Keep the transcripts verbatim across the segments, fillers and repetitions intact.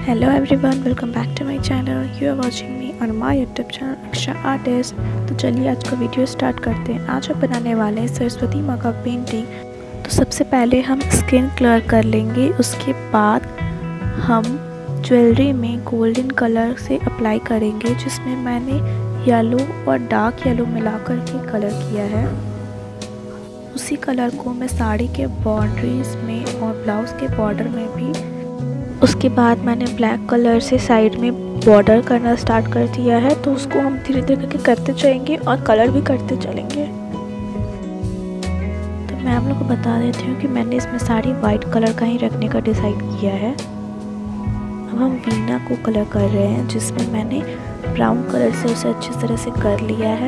Hello everyone, welcome back to my channel. You are watching me on my YouTube channel Aksha artist. तो चलिए आज का video start करते हैं। आज हम बनाने वाले हैं सरस्वती माँ का पेंटिंग। तो सबसे पहले हम स्किन कलर कर लेंगे, उसके बाद हम ज्वेलरी में गोल्डन कलर से अप्लाई करेंगे, जिसमें मैंने येलो और डार्क येलो मिलाकर के कलर किया है। उसी कलर को मैं साड़ी के बाउंड्रीज में और ब्लाउज़ के बॉर्डर में भी, उसके बाद मैंने ब्लैक कलर से साइड में बॉर्डर करना स्टार्ट कर दिया है। तो उसको हम धीरे धीरे करके करते जाएंगे और कलर भी करते चलेंगे। तो मैं आप लोग को बता देती हूँ कि मैंने इसमें साड़ी वाइट कलर का ही रखने का डिसाइड किया है। अब हम वीना को कलर कर रहे हैं, जिसमें मैंने ब्राउन कलर से उसे अच्छी तरह से कर लिया है।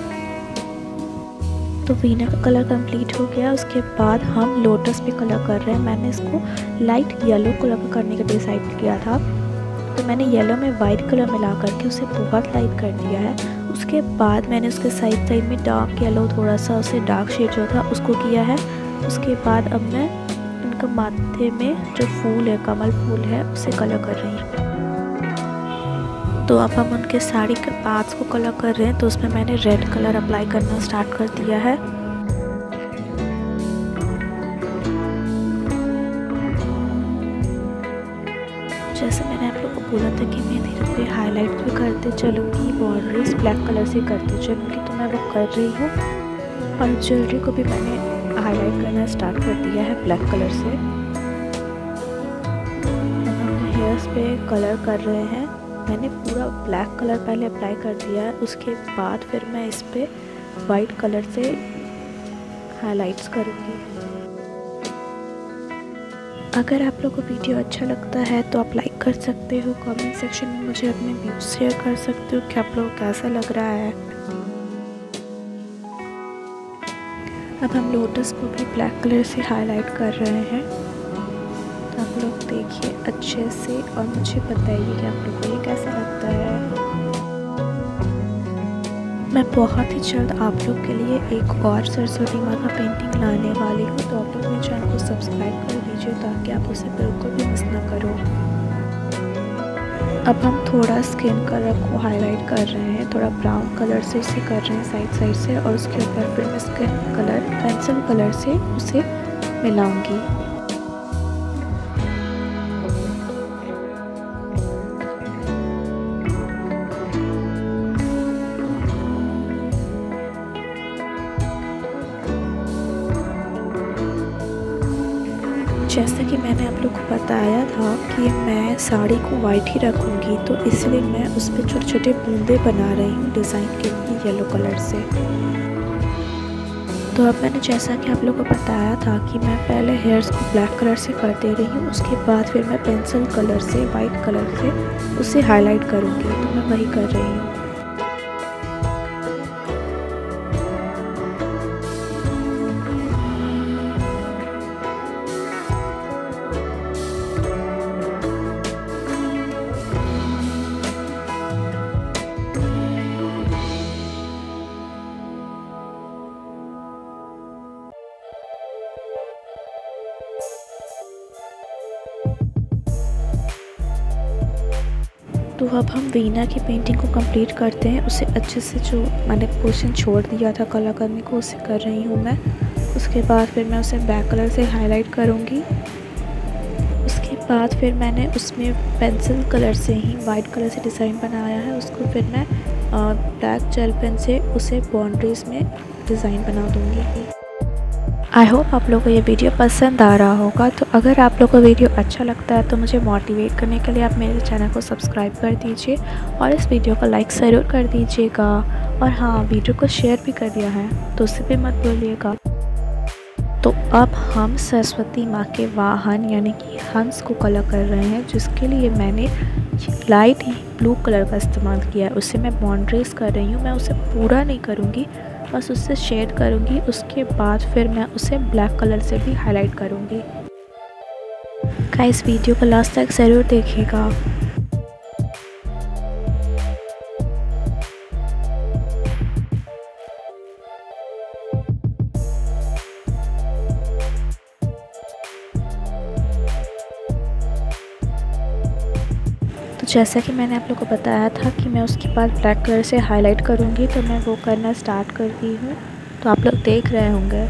तो वीना का कलर कंप्लीट हो गया। उसके बाद हम लोटस पे कलर कर रहे हैं। मैंने इसको लाइट येलो कलर का करने का डिसाइड किया था, तो मैंने येलो में वाइट कलर मिला करके उसे बहुत लाइट कर दिया है। उसके बाद मैंने उसके साइड साइड में डार्क येलो थोड़ा सा उसे डार्क शेड जो था उसको किया है। उसके बाद अब मैं इनका माथे में जो फूल है, कमल फूल है, उसे कलर कर रही हूँ। तो अब हम उनके साड़ी के पार्ट्स को कलर कर रहे हैं। तो उसमें मैंने रेड कलर अप्लाई करना स्टार्ट कर दिया है। जैसे मैंने आप लोग को बोला था कि मैं धीरे धीरे हाईलाइट भी करते चलूँगी, बॉर्डर्स ब्लैक कलर से करते चलूँगी, तो मैं वो कर रही हूँ। और ज्वेलरी को भी मैंने हाईलाइट करना स्टार्ट कर दिया है ब्लैक कलर से। हम हेयर्स पे कलर कर रहे हैं। मैंने पूरा ब्लैक कलर पहले अप्लाई कर दिया है, उसके बाद फिर मैं इस पे वाइट कलर से हाइलाइट्स करूँगी। अगर आप लोगों को वीडियो अच्छा लगता है तो आप लाइक कर सकते हो, कमेंट सेक्शन में मुझे अपने व्यूज़ शेयर कर सकते हो कि आप लोगों को कैसा लग रहा है। अब हम लोटस को भी ब्लैक कलर से हाईलाइट कर रहे हैं। तो आप लोग देखिए अच्छे से और मुझे बताइए कि आप लोगों को ये कैसा लगता है। मैं बहुत ही जल्द आप लोग के लिए एक और सरस्वती माँ का पेंटिंग लाने वाली हूँ। तो आप लोग मेरे चैनल को सब्सक्राइब कर दीजिए ताकि आप उसे बिल्कुल भी मिस ना करो। अब हम थोड़ा स्किन कलर को हाईलाइट कर रहे हैं, थोड़ा ब्राउन कलर से इसे कर रहे हैं साइड साइड से, और उसके ऊपर फिर मैं स्किन कलर पेंसिल कलर से उसे मिलाऊंगी। जैसा कि मैंने आप लोग को बताया था कि मैं साड़ी को वाइट ही रखूँगी, तो इसलिए मैं उस पर छोटे छोटे बूंदे बना रही हूँ डिज़ाइन के लिए येलो कलर से। तो अब मैंने जैसा कि आप लोग को बताया था कि मैं पहले हेयर्स को ब्लैक कलर से कर दे रही हूँ, उसके बाद फिर मैं पेंसिल कलर से वाइट कलर से उसे हाईलाइट करूँगी। तो मैं वही कर रही हूँ। तो अब हम वीना की पेंटिंग को कंप्लीट करते हैं। उसे अच्छे से जो मैंने पोर्शन छोड़ दिया था कलर करने को, उसे कर रही हूँ मैं। उसके बाद फिर मैं उसे ब्लैक कलर से हाईलाइट करूँगी। उसके बाद फिर मैंने उसमें पेंसिल कलर से ही वाइट कलर से डिज़ाइन बनाया है। उसको फिर मैं ब्लैक जेल पेन से उसे बाउंड्रीज में डिज़ाइन बना दूँगी। आई होप आप लोगों को ये वीडियो पसंद आ रहा होगा। तो अगर आप लोगों को वीडियो अच्छा लगता है तो मुझे मोटिवेट करने के लिए आप मेरे चैनल को सब्सक्राइब कर दीजिए और इस वीडियो को लाइक ज़रूर कर दीजिएगा। और हाँ, वीडियो को शेयर भी कर दिया है तो उसे भी मत भूलिएगा। तो अब हम सरस्वती माँ के वाहन यानी कि हंस को कलर कर रहे हैं, जिसके लिए मैंने लाइट ब्लू कलर का इस्तेमाल किया है। उसे मैं बाउंड्रीज कर रही हूँ। मैं उसे पूरा नहीं करूँगी, बस उससे शेड करूँगी। उसके बाद फिर मैं उसे ब्लैक कलर से भी हाईलाइट करूँगी। गाइस, वीडियो को लास्ट तक ज़रूर देखिएगा। तो जैसा कि मैंने आप लोगों को बताया था कि मैं उसके बाद ब्लैक कलर से हाईलाइट करूँगी, तो मैं वो करना स्टार्ट कर दी हूँ। तो आप लोग देख रहे होंगे।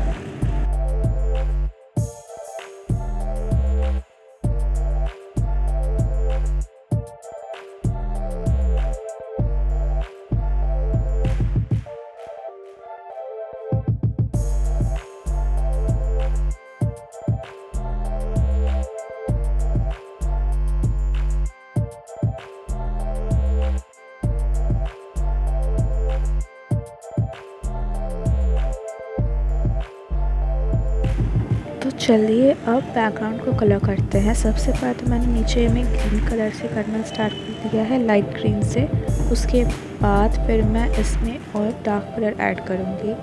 तो चलिए अब बैकग्राउंड को कलर करते हैं। सबसे पहले तो मैंने नीचे में ग्रीन कलर से करना स्टार्ट कर दिया है, लाइट ग्रीन से। उसके बाद फिर मैं इसमें और डार्क कलर ऐड करूँगी।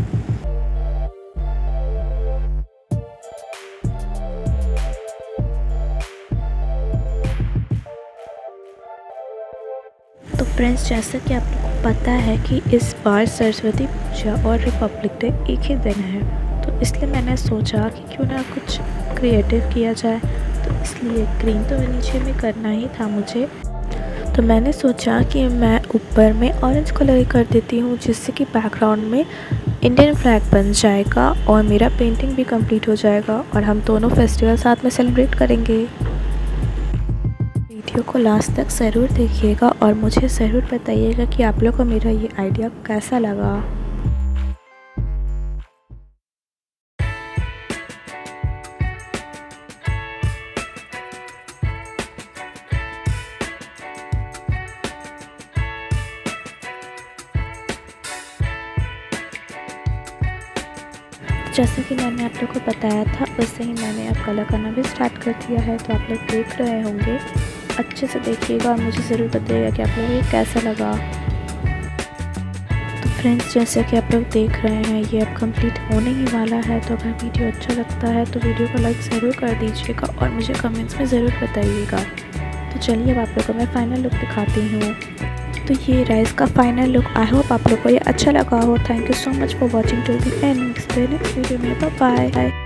तो फ्रेंड्स, जैसा कि आप लोगों को पता है कि इस बार सरस्वती पूजा और रिपब्लिक डे एक ही दिन है, तो इसलिए मैंने सोचा कि क्यों ना कुछ क्रिएटिव किया जाए। तो इसलिए ग्रीन तो नीचे में करना ही था मुझे, तो मैंने सोचा कि मैं ऊपर में ऑरेंज कलर कर देती हूँ, जिससे कि बैकग्राउंड में इंडियन फ्लैग बन जाएगा और मेरा पेंटिंग भी कंप्लीट हो जाएगा और हम दोनों फेस्टिवल साथ में सेलिब्रेट करेंगे। वीडियो को लास्ट तक ज़रूर देखिएगा और मुझे ज़रूर बताइएगा कि आप लोग को मेरा ये आइडिया कैसा लगा। जैसे कि मैंने आप लोग को बताया था, वैसे ही मैंने अब कलर करना भी स्टार्ट कर दिया है। तो आप लोग देख रहे होंगे, अच्छे से देखिएगा और मुझे ज़रूर बताइएगा कि आप लोगों को ये कैसा लगा। तो फ्रेंड्स, जैसे कि आप लोग देख रहे हैं, ये अब कंप्लीट होने ही वाला है। तो अगर वीडियो अच्छा लगता है तो वीडियो को लाइक ज़रूर कर दीजिएगा और मुझे कमेंट्स में ज़रूर बताइएगा। तो चलिए अब आप लोगों को मैं फ़ाइनल लुक दिखाती हूँ। तो ये रहा इसका फाइनल लुक। आई होप आप लोग को ये अच्छा लगा हो। Thank you so much for watching till the end. Next video में बाय बाय।